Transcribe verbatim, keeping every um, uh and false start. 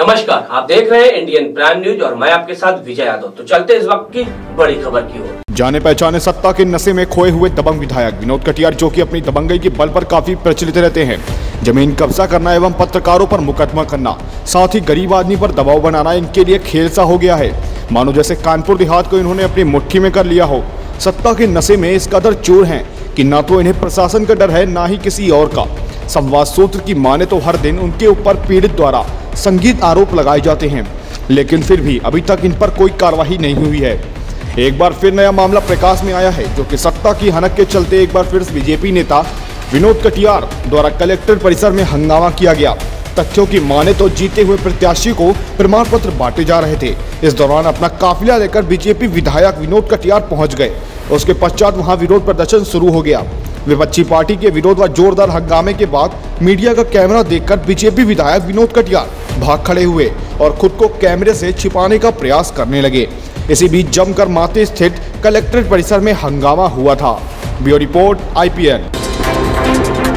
नमस्कार, आप देख रहे हैं इंडियन प्राइम न्यूज और मैं आपके साथ विजय यादव। तो चलते इस वक्त की बड़ी खबर की ओर। जाने पहचाने सत्ता के नशे में खोए हुए दबंग विधायक विनोद कटियार, जो कि अपनी दबंगई के बल पर काफी प्रचलित रहते हैं। जमीन कब्जा करना एवं पत्रकारों पर मुकदमा करना, साथ ही गरीब आदमी पर दबाव बनाना इनके लिए खेल सा हो गया है। मानो जैसे कानपुर देहात को इन्होंने अपनी मुट्ठी में कर लिया हो। सत्ता के नशे में इस कदर चोर हैं कि ना तो इन्हें प्रशासन का डर है, ना ही किसी और का। संवाद सूत्र की माने तो हर दिन उनके ऊपर पीड़ित द्वारा संगीत आरोप लगाए जाते हैं, लेकिन फिर भी अभी तक इन पर कोई कार्रवाई नहीं हुई है। एक बार फिर नया मामला प्रकाश में आया है, जो कि सत्ता की हनक के चलते एक बार फिर बीजेपी नेता विनोद कटियार द्वारा कलेक्टर परिसर में हंगामा किया गया। तथ्यों की माने तो जीते हुए प्रत्याशी को प्रमाण पत्र बांटे जा रहे थे। इस दौरान अपना काफिला लेकर बीजेपी विधायक विनोद कटियार पहुंच गए। उसके पश्चात वहां विरोध प्रदर्शन शुरू हो गया। विपक्षी पार्टी के विरोध व जोरदार हंगामे के बाद मीडिया का कैमरा देखकर बीजेपी विधायक विनोद कटियार भाग खड़े हुए और खुद को कैमरे से छिपाने का प्रयास करने लगे। इसी बीच जमकर माते स्थित कलेक्ट्रेट परिसर में हंगामा हुआ था। Bureau report I P N.